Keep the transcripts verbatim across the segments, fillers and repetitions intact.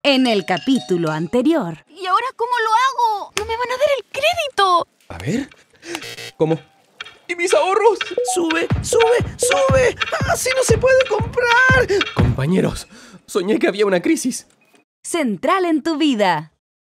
En el capítulo anterior. ¿Y ahora cómo lo hago? ¡No me van a dar el crédito! A ver... ¿Cómo? ¿Y mis ahorros? ¡Sube, sube, sube! ¡Así no se puede comprar! Compañeros, soñé que había una crisis. Central en tu vida.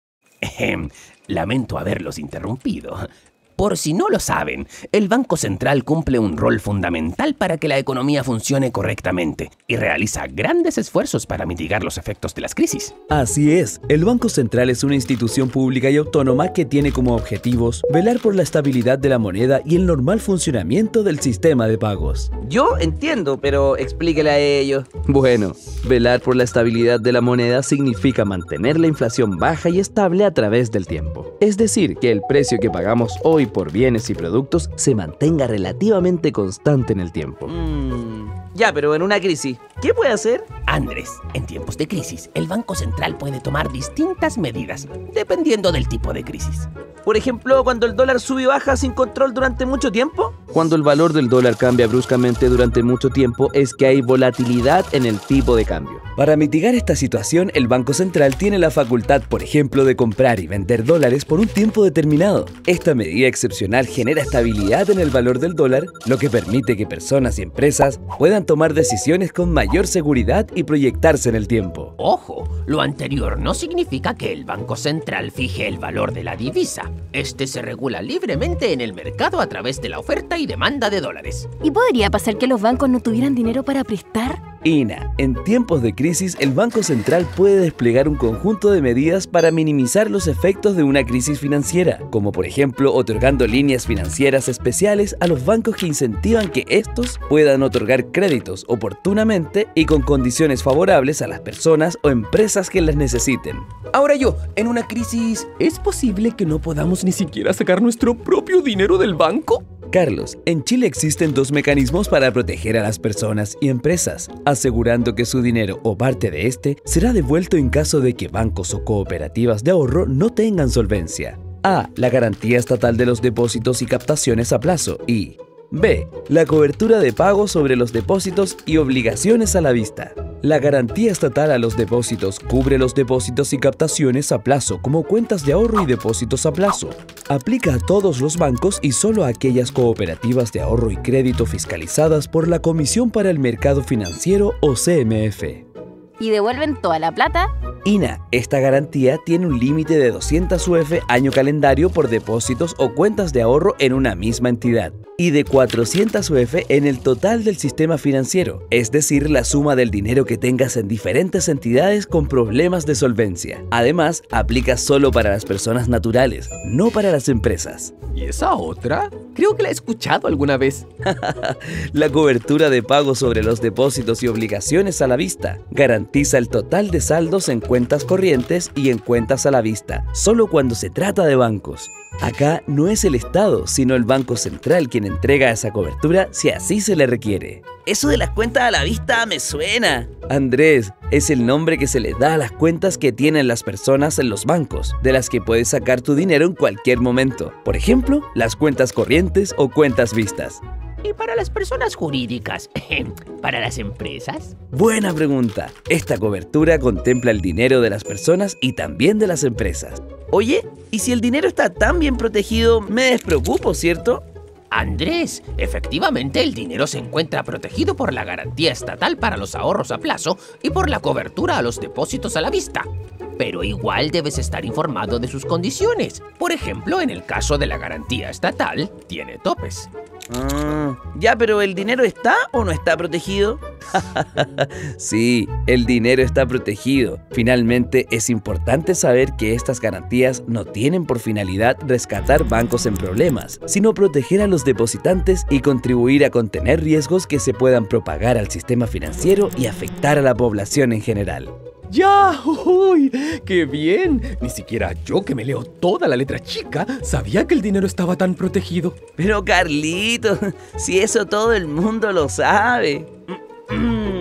Ejem, lamento haberlos interrumpido. Por si no lo saben, el Banco Central cumple un rol fundamental para que la economía funcione correctamente y realiza grandes esfuerzos para mitigar los efectos de las crisis. Así es, el Banco Central es una institución pública y autónoma que tiene como objetivos velar por la estabilidad de la moneda y el normal funcionamiento del sistema de pagos. Yo entiendo, pero explíquele a ellos. Bueno, velar por la estabilidad de la moneda significa mantener la inflación baja y estable a través del tiempo. Es decir, que el precio que pagamos hoy por bienes y productos se mantenga relativamente constante en el tiempo. Mm, ya, pero en una crisis, ¿qué puede hacer? Andrés, en tiempos de crisis, el Banco Central puede tomar distintas medidas, dependiendo del tipo de crisis. Por ejemplo, cuando el dólar sube y baja sin control durante mucho tiempo. Cuando el valor del dólar cambia bruscamente durante mucho tiempo, es que hay volatilidad en el tipo de cambio. Para mitigar esta situación, el Banco Central tiene la facultad, por ejemplo, de comprar y vender dólares por un tiempo determinado. Esta medida excepcional genera estabilidad en el valor del dólar, lo que permite que personas y empresas puedan tomar decisiones con mayor seguridad y proyectarse en el tiempo. Ojo, lo anterior no significa que el Banco Central fije el valor de la divisa. Este se regula libremente en el mercado a través de la oferta y demanda de dólares. ¿Y podría pasar que los bancos no tuvieran dinero para prestar? Ina, en tiempos de crisis, el Banco Central puede desplegar un conjunto de medidas para minimizar los efectos de una crisis financiera, como por ejemplo otorgando líneas financieras especiales a los bancos que incentivan que estos puedan otorgar créditos oportunamente y con condiciones favorables a las personas o empresas que las necesiten. Ahora yo, en una crisis, ¿es posible que no podamos ni siquiera sacar nuestro propio dinero del banco? Carlos, en Chile existen dos mecanismos para proteger a las personas y empresas, asegurando que su dinero o parte de este será devuelto en caso de que bancos o cooperativas de ahorro no tengan solvencia. A. La garantía estatal de los depósitos y captaciones a plazo y B. La cobertura de pago sobre los depósitos y obligaciones a la vista. La garantía estatal a los depósitos cubre los depósitos y captaciones a plazo como cuentas de ahorro y depósitos a plazo. Aplica a todos los bancos y solo a aquellas cooperativas de ahorro y crédito fiscalizadas por la Comisión para el Mercado Financiero o C M F. ¿Y devuelven toda la plata? Ina, esta garantía tiene un límite de doscientas U F año calendario por depósitos o cuentas de ahorro en una misma entidad y de cuatrocientas U F en el total del sistema financiero, es decir, la suma del dinero que tengas en diferentes entidades con problemas de solvencia. Además, aplica solo para las personas naturales, no para las empresas. ¿Y esa otra? Creo que la he escuchado alguna vez. La cobertura de pago sobre los depósitos y obligaciones a la vista garantiza el total de saldos en cuentas corrientes y en cuentas a la vista, solo cuando se trata de bancos. Acá no es el Estado, sino el Banco Central quien entrega esa cobertura si así se le requiere. Eso de las cuentas a la vista me suena. Andrés, es el nombre que se le da a las cuentas que tienen las personas en los bancos, de las que puedes sacar tu dinero en cualquier momento. Por ejemplo, las cuentas corrientes o cuentas vistas. ¿Y para las personas jurídicas? ¿Para las empresas? Buena pregunta. Esta cobertura contempla el dinero de las personas y también de las empresas. Oye, ¿y si el dinero está tan bien protegido, me despreocupo, cierto? Andrés, efectivamente el dinero se encuentra protegido por la garantía estatal para los ahorros a plazo y por la cobertura a los depósitos a la vista. Pero igual debes estar informado de sus condiciones. Por ejemplo, en el caso de la garantía estatal, tiene topes. Ah, ya, pero ¿el dinero está o no está protegido? Sí, el dinero está protegido. Finalmente, es importante saber que estas garantías no tienen por finalidad rescatar bancos en problemas, sino proteger a los depositantes y contribuir a contener riesgos que se puedan propagar al sistema financiero y afectar a la población en general. ¡Ya! ¡Uy! ¡Qué bien! Ni siquiera yo, que me leo toda la letra chica, sabía que el dinero estaba tan protegido. Pero Carlito, si eso todo el mundo lo sabe. Mm, mm.